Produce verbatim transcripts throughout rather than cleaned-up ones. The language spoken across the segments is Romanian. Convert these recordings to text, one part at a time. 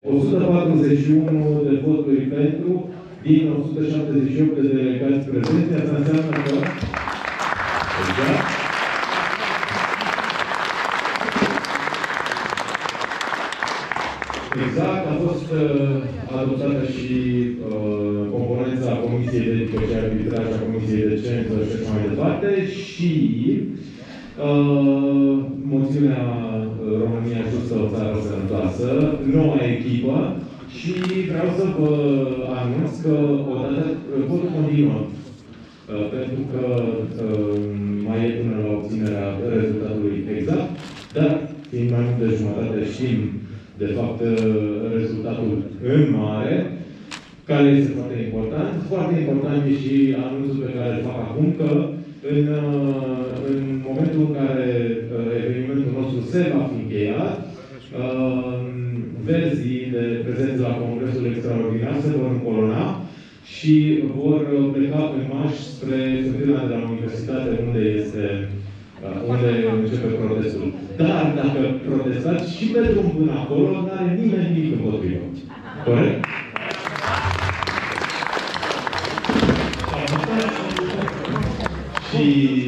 o sută patruzeci și unu de voturi pentru, din o sută șaptezeci și opt de delegați prezenți. Asta înseamnă că... Exact. Exact, a fost uh, adoptată și uh, componența Comisiei de Etică și Arbitraj, a Comisiei de Cenză și așa mai departe, și uh, moțiunea România Justă, o țară sănătoasă, noua echipă, și vreau să vă anunț că odată votul continuă, uh, pentru că uh, mai e până la obținerea rezultatului exact, dar fiind mai mult de jumătate știm de fapt, rezultatul în mare, care este foarte important. Foarte important e și anunțul pe care îl fac acum, că în, în momentul în care evenimentul nostru se va fi încheiat, verzii de prezență la Congresul Extraordinar se vor încolona și vor pleca în marș spre fântâna de la Universitate, unde este unde începe protestul. Dar dacă protestați și pe drum până acolo, nu are nimeni nimic împotrivă. Corect? Și...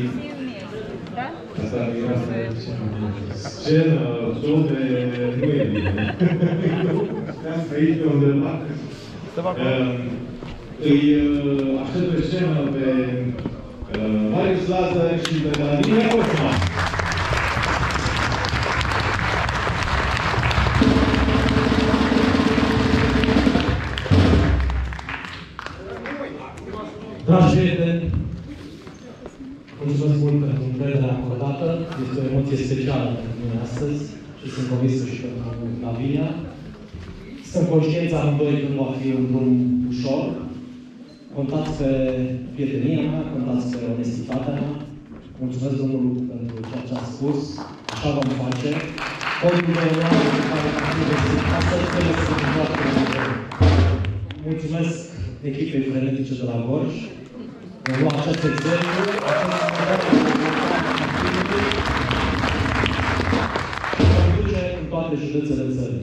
Asta era scenă, zone, nu e bine. Am pe aici, pe undeva. Îi aștept pe scenă pe Marius Lazar și pe Vladimir Cosma. Dragi prieteni, mulțumesc mult pentru încrederea acordată. Este o emoție specială pentru mine astăzi și sunt convins și pentru Lavinia. Sunt conștienți amândoi că va fi un drum ușor. Contați pe prietenia mea, contați pe onestitatea mea. Mulțumesc Domnului pentru ceea ce a spus. Așa vom face. Codul de onoare pe care am găsit astăzi trebuie să se foarte multe. Mulțumesc echipei frenetice de la Gorj. Vom lua acest exemplu, acest exemplu și vom duce în toate județele țării.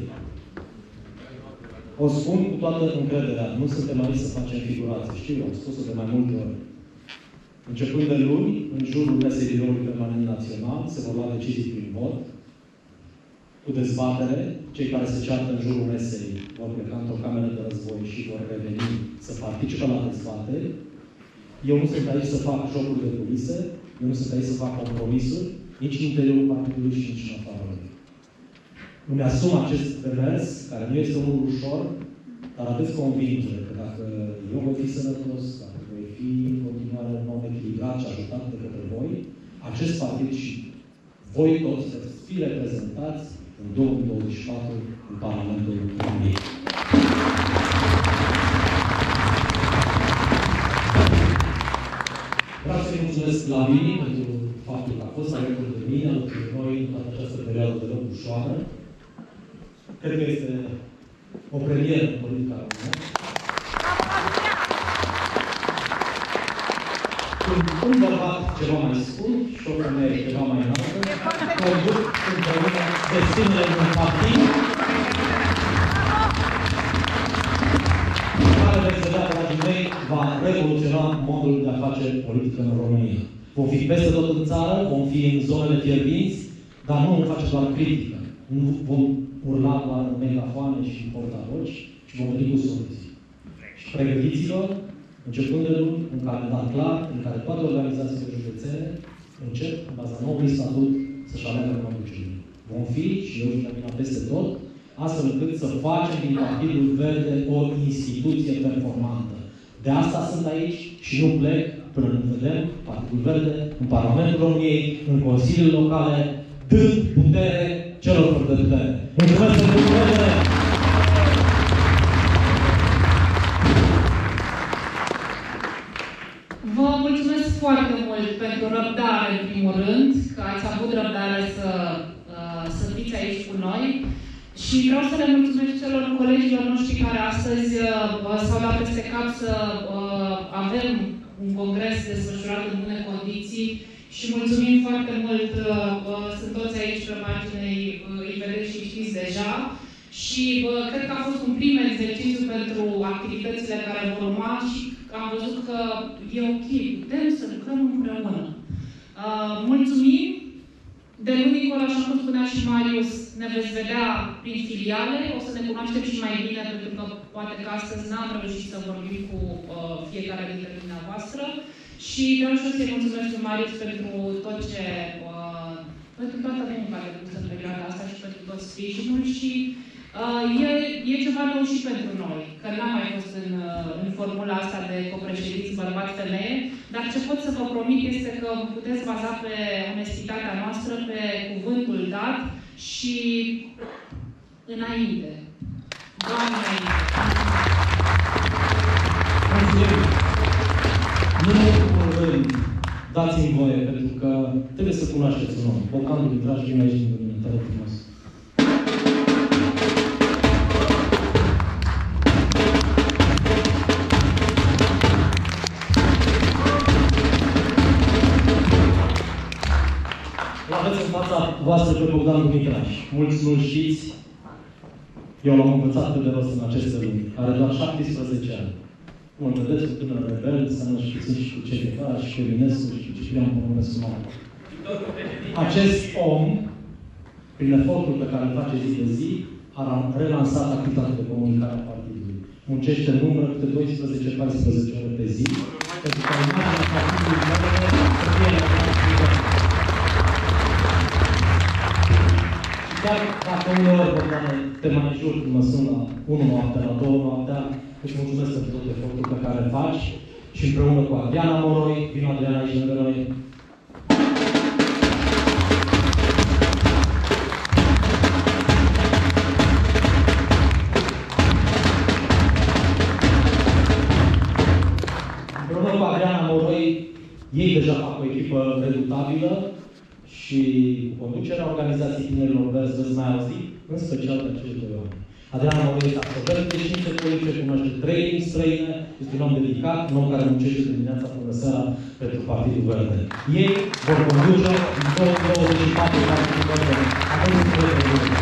O spun cu toată încrederea. Nu suntem aici să facem figurații. Știu, am spus-o de mai multe ori. Începând de luni, în jurul mesei biroului permanent național, se vor lua decizii prin vot, cu dezbatere. Cei care se ceartă în jurul mesei vor pleca într-o cameră de război și vor reveni să participe la dezbatere. Eu nu sunt aici să fac jocuri de culise, eu nu sunt aici să fac compromisuri, nici în interiorul partidului și nici în afara lui. Îmi asum acest demers, care nu este unul ușor, dar aveți convingere că dacă eu voi fi sănătos, dacă voi fi în continuare un om echilibrat și ajutat de către voi, acest partid și voi toți să fi reprezentați în două mii douăzeci și patru în Parlamentul României. Vreau să-i mulțumesc Lavinii pentru faptul că a fost alături de mine, alături de noi în toată această perioadă de loc ușoară. Cred că este o premieră în politica română. Când un bărbat ceva mai scurt și o femeie ceva mai înaltă, conduc împreună destinele unui partid care, veți vedea, dragii mei, va revoluționa modul de a face politică în România. Vom fi peste tot în țară, vom fi în zonele fierbinți, dar nu vom face doar critică. Nu vom urla la megafoane și portavoci, ci vom veni cu soluții. Și pregătiți-vă, începând de luni, un calendar clar, în care toate organizațiile județene încep, în baza noului statut, să-și aleagă conducerile. Vom fi, și eu și Camila peste tot, astfel încât să facem din Partidul Verde o instituție performantă. De asta sunt aici și nu plec până nu vedem Partidul Verde în Parlamentul României, în Consiliile Locale, dând putere celor fără de putere. Mulțumesc pentru putere! Vă mulțumesc foarte mult pentru răbdare, în primul rând, că ați avut răbdare să, să fiți aici cu noi. Și vreau să le mulțumesc celor colegilor noștri care astăzi s-au dat peste cap să avem un congres desfășurat în bune condiții. Și mulțumim foarte mult, sunt toți aici pe margine, îi vedeți și știți deja. Și bă, cred că a fost un prim exercițiu pentru activitățile care vor urma și am văzut că e ok, putem să lucrăm împreună. Uh, mulțumim! De luni încolo, așa cum spunea și Marius, ne veți vedea prin filiale, o să ne cunoaștem și mai bine, pentru că poate că astăzi n-am reușit să vorbim cu uh, fiecare dintre dumneavoastră. Și vreau și eu să-i mulțumesc lui Marius pentru tot ce, uh, pentru toată munca depusă în perioada asta și pentru tot sprijinul și uh, e, e ceva nou și pentru noi, că n-am mai fost în, uh, în formula asta de copreședinți bărbat-femeie, dar ce pot să vă promit este că puteți baza pe onestitatea noastră, pe cuvântul dat și înainte. Doamne, înainte! Nu în ultimul rând, dați-mi voie, pentru că trebuie să cunoașteți un om. Bogdan Dumitraș, vine aici din mine, te rog frumos. L-aveți în fața voastră pe Bogdan Dumitraș. Mulți nu știți. Eu l-am învățat pe de rost în aceste luni. Are doar șaptesprezece ani. Mă vedeți cu tânăr rebel, să nu știți și cu Che Guevara, și cu Eminescu, și cu Ciprian Popescu Mare. Acest om, prin efortul pe care îl face zi de zi, a relansat activitatea de comunicare a partidului. Muncește în număr câte doisprezece paisprezece ore pe zi, pentru că imaginea partidului mare să fie la activitate. Chiar dacă uneori, Bogdane, te mai jur când mă sun la unu noaptea, la două noaptea, îți mulțumesc pentru tot efortul pe care îl faci și împreună cu Adriana Moroi, vino Adriana aici lângă noi. Împreună cu Adriana Moroi, ei deja fac o echipă redutabilă și cu conducerea Organizației Tinerilor Verzi veți mai auzi, în special pe acești doi oameni. Adriana Moroi este absolvent de științe politice, cunoaște trei limbi străine, este un om dedicat, un om care muncește de dimineața până seara pentru Partidul Verde. Ei vor conduce în două mii douăzeci și patru Partidul Verde. Avem un proiect de bine.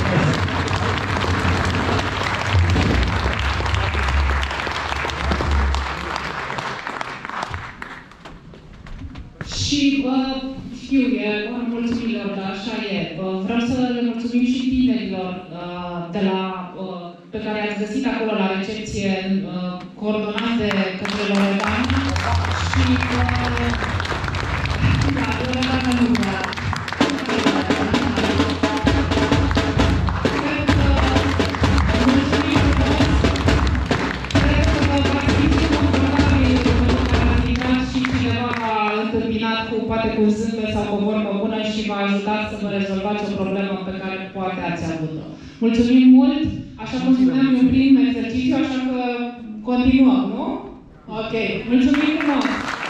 Și uh, știu, e mulțumirilor, dar așa e. Uh, vreau să le mulțumim și tinerilor uh, de la, uh, pe care i-ați găsit acolo la recepție, uh, coordonat de către Loredana. Și, uh, da, Loredana nu vrea. Cred că, mulțumim frumos, cred că v-ați simțit confortabil pentru că ați intrat și cineva v-a întâmpinat cu, poate cu un zâmbet sau cu o vorbă bună și v-a ajutat să vă rezolvați o problemă pe care poate ați avut-o. Mulțumim mult! Așa cum spuneam, e un prim exercițiu, așa că continuăm, nu? Ok. Mulțumim frumos!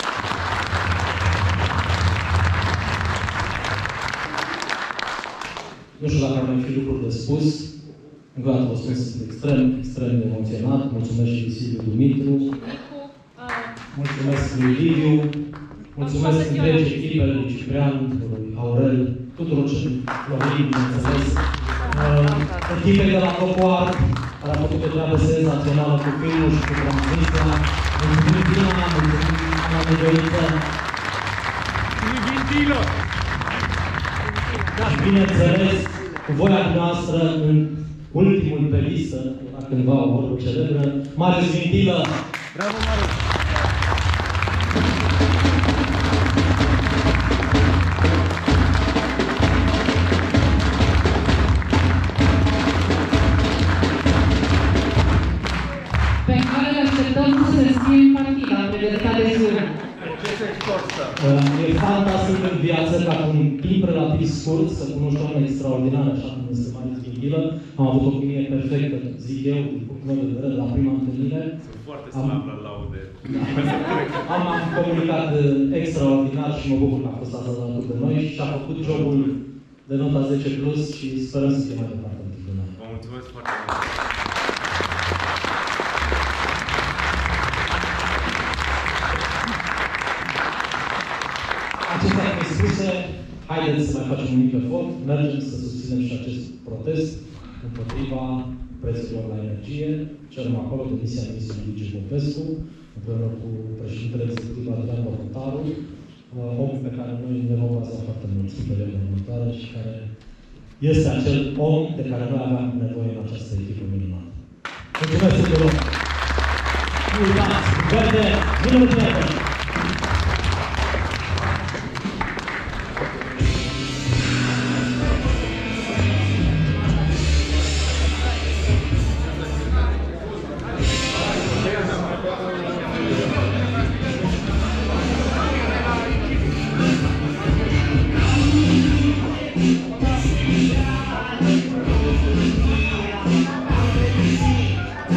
Nu știu dacă ar mai fi lucruri de spus. Încă o dată vă spun, sunt extrem, extrem de emoționat. Mulțumesc și lui Silviu Dumitru. Mulțumesc lui Liviu. Mulțumesc întregii echipe, lui Ciprian, lui Aurel, tuturor celor Florin, bineînțeles. Echipei de la Cocoart, care a făcut o treabă senzațională cu filmul și cu transmisia. Mulțumim Dina, mulțumim Ana Mugăriță. Și bineînțeles, cu voia noastră, în ultimul pe listă, era cândva o vorbă celebră, Marius Vintilă. Bravo, Marius! Pe care le așteptăm să se scrie în partida, în pregătirea de zi. E fantastic în viață, ca cu un timp relativ scurt, să cunoști oameni extraordinari, așa cum este Marius Vintilă. Am avut o opinie perfectă, zic eu, din punctul meu de vedere, la prima întâlnire. Sunt foarte slab la laude. Am, am comunicat extraordinar și mă bucur că a fost asta alături de noi și a făcut jobul de nota zece plus și sperăm să fie mai departe în tribunal. Vă mulțumesc foarte mult! Acestea fiind spuse, haideți să mai facem un mic efort, mergem să susținem și acest protest împotriva prețurilor la energie. Cerem acolo demisia ministrului Luigi Popescu, împreună cu președintele executiv Adrian Bohotaru, om pe care noi ne vom baza foarte mult în perioada următoare și care este acel om de care noi aveam nevoie în această echipă minunată. Mulțumesc tuturor! Nu uitați, verde, minunul de